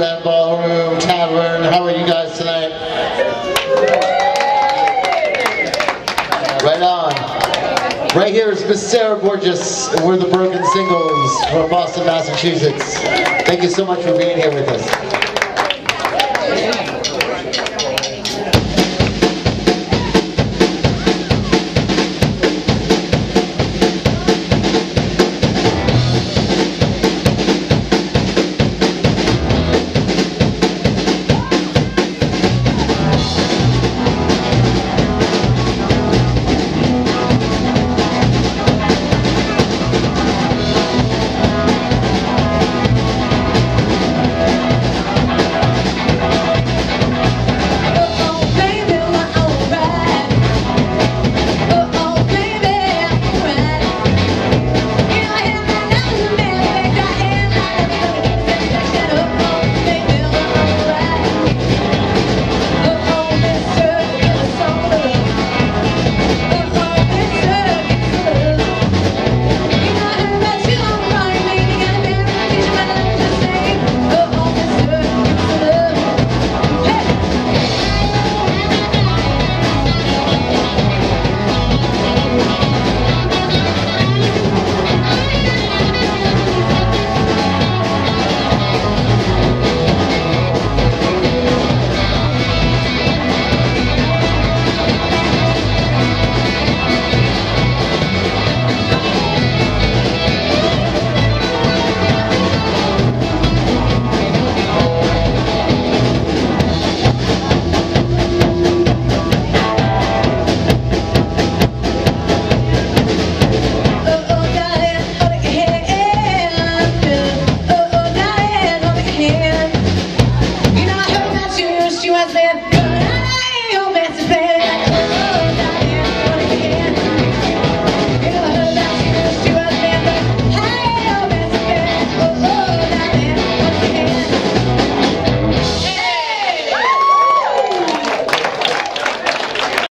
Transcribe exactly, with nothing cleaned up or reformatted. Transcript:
Beachland Ballroom Tavern. How are you guys tonight? Right on. Right here is Miss Maura Borges, and we're the Broken Singles from Boston, Massachusetts. Thank you so much for being here with us. Streetwise, man.